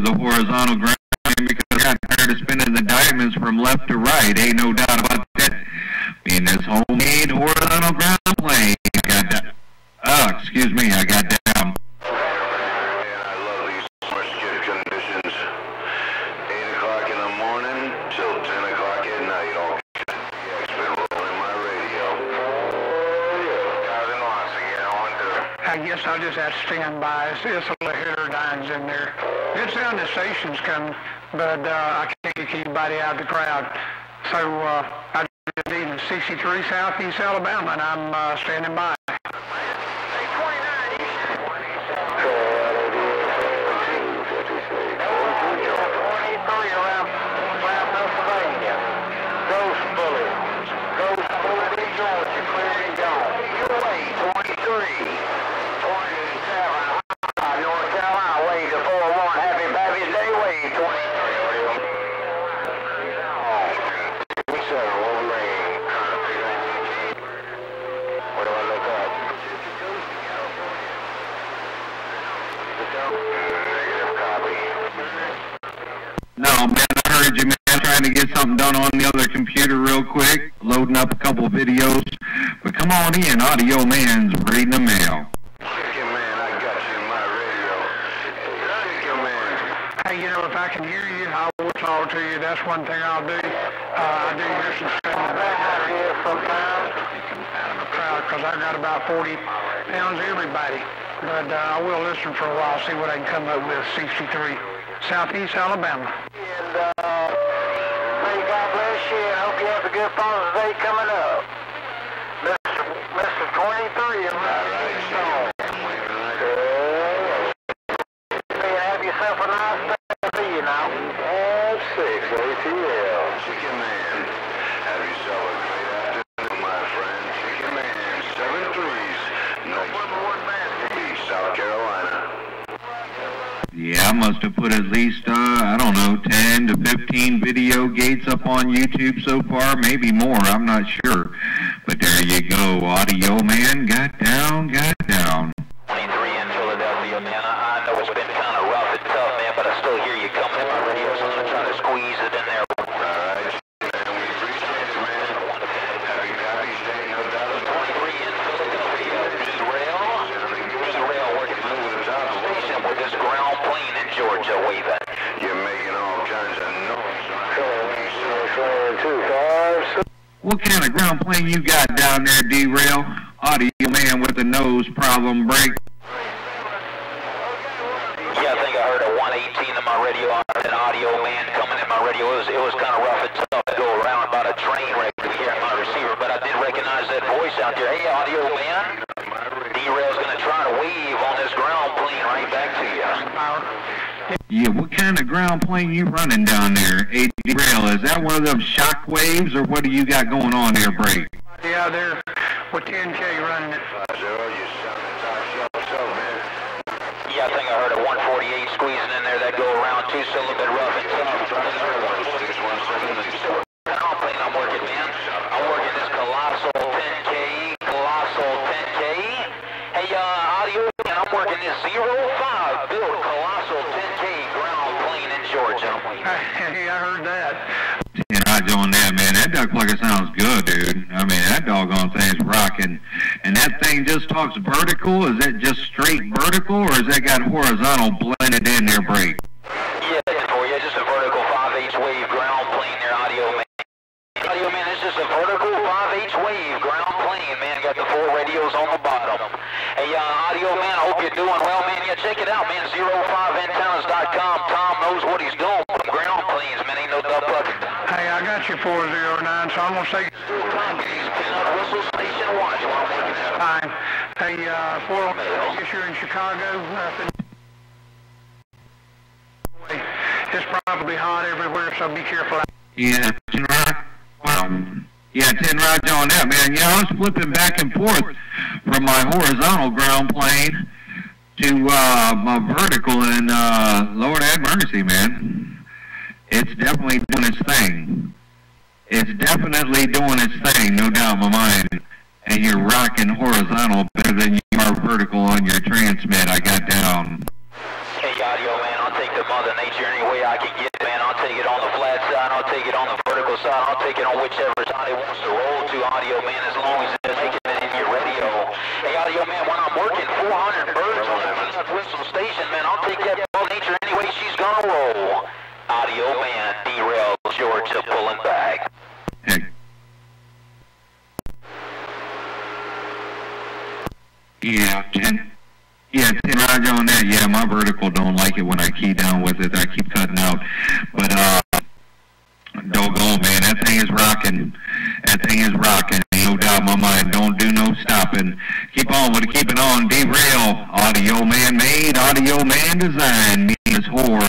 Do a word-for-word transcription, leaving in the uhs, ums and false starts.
the horizontal ground plane because I got tired of spinning the diamonds from left to right. Ain't no doubt about that. Being this homemade horizontal ground plane, I got that. Oh, excuse me, I got down. I love these summer skid conditions. eight o'clock in the morning till ten o'clock at night. All it's been rolling my radio. I guess I'll just have to stand by. It's, it's a little heterodynes in there. Good sounding stations come, but uh, I can't keep anybody out of the crowd. So uh, I did in sixty-three Southeast Alabama, and I'm uh, standing by. No, man, I heard you, man. I'm trying to get something done on the other computer real quick, loading up a couple videos. But come on in, Audio Man's reading the mail. Chicken Man, I got you in my radio. Chicken Man. Hey, you know, if I can hear you, I will talk to you. That's one thing I'll do. Uh, I do hear some stuff out here sometimes. Out of a crowd, because I got about forty pounds of everybody. But uh, I will listen for a while, see what I can come up with. sixty-three Southeast Alabama. And uh, may God bless you, and hope you have a good Father's Day coming up. Mister Mister twenty-three in my song. Have yourself a nice day, you know. five six A T L. Chicken Man. Have yourself a great afternoon, my friend. Chicken Man. Seven threes. No number one man. South Carolina. Yeah, I must have put at least, uh, I don't know, ten to fifteen video gates up on YouTube so far, maybe more, I'm not sure. But there you go, Audio Man got down, got down. twenty-three in Philadelphia, man. I, I know it's been kind of rough and tough, man, but I still hear you coming in my radio, so I'm going to try to squeeze it in there. All right, man, we appreciate it, man. Happy Pappy's Day, no doubt. twenty-three in Philadelphia, D-Rail. D-Rail working through the top station with this ground plane in Georgia waving. You're making all kinds of noise. What kind of ground plane you got down there, D-Rail? Audio Man with a nose problem break. Yeah, I think I heard a one eighteen in my radio. I heard an Audio Man coming in my radio. It was, it was kind of rough and tough to go around about a train wreck to hear my receiver, but I did recognize that voice out there. Hey, Audio Man, D-Rail's going to try to wave on this ground plane right back to you. Yeah, what kind of ground plane you running down there, A D-Rail? Is that one of them shock waves, or what do you got going on there, break? Yeah, they're with ten K running it. Yeah, I think I heard a one forty-eight squeezing in there that go around too, still a little bit rough and tough. Ground plane I'm working, man. I'm working this colossal ten K, colossal ten K. Hey, uh, Audio Man, I'm working this zero five built colossal ten K ground plane in Georgia. Hey, I heard that. And I on that, man. That duck plucker sounds good, dude. I mean, that doggone thing's rocking. And that thing just talks vertical? Is that just straight vertical, or has that got horizontal blended in there, break? Yeah, for you, just a vertical five H wave ground plane there, Audio Man. Audio Man, it's just a vertical five H wave ground plane, man. Got the four radios on the bottom. Hey, uh, Audio Man, I hope you're doing well, man. Yeah, check it out, man. zero five antennas dot com. Tom knows what he's doing with them ground planes, man. Ain't no duck plucker. Hey, I got you four oh nine, so I'm going to say... Whistle Station Watch. Fine. Hey, uh, four oh nine, I guess you're in Chicago. It's probably hot everywhere, so be careful. Yeah, ten rock. Um, yeah, ten rods on that, man. Yeah, I was flipping back and forth from my horizontal ground plane to uh, my vertical, and uh, Lord have mercy, man. It's definitely doing its thing. It's definitely doing its thing, no doubt in my mind. And you're rocking horizontal better than you are vertical on your transmit. I got down. Hey, Audio Man, I'll take the mother nature any way I can get it, man. I'll take it on the flat side, I'll take it on the vertical side, I'll take it on whichever side it wants to roll to, Audio Man, as long as it's making it in your radio. Hey, Audio Man, when I'm working four hundred birds on that whistle station, man, I'll take that ball nature any way she's gonna roll. Audio Man, derail, Georgia pulling back. Hey. Yeah, ten. Yeah, ten Roger on that. Yeah, my vertical don't like it when I key down with it. I keep cutting out. But, uh, doggone, man, that thing is rocking. That thing is rocking. No doubt in my mind. Don't do no stopping. Keep on with it. Keep it on. Derail. Audio Man made. Audio Man designed. Me and his whore.